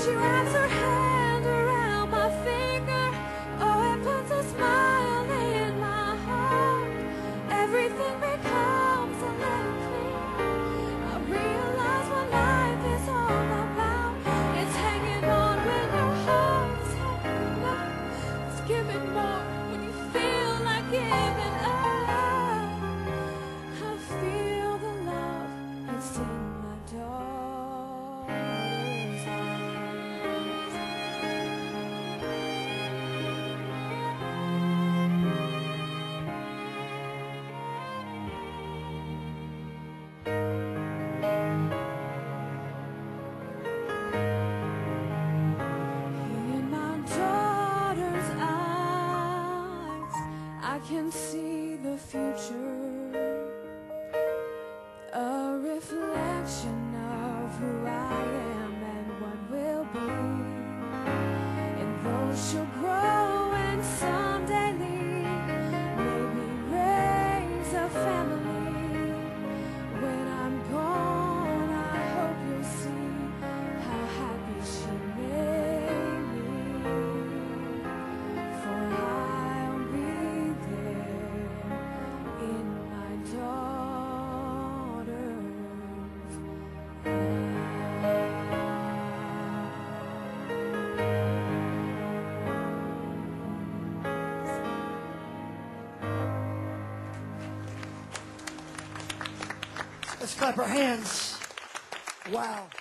She wraps her hand around my finger. Oh, it puts a smile in my heart. Everything becomes a little clearer. I realize what life is all about. It's hanging on when your heart is hanging up. It's giving more when you feel like giving up. I feel the love that's in my daughter's eyes. In my daughter's eyes, I can see the future, a reflection of who I am and what will be. And though she'll grow and someday leave, maybe raise a family, when I'm gone, I hope you'll see how happy she made me. For I'll be there in my daughter's Let's clap our hands. Wow.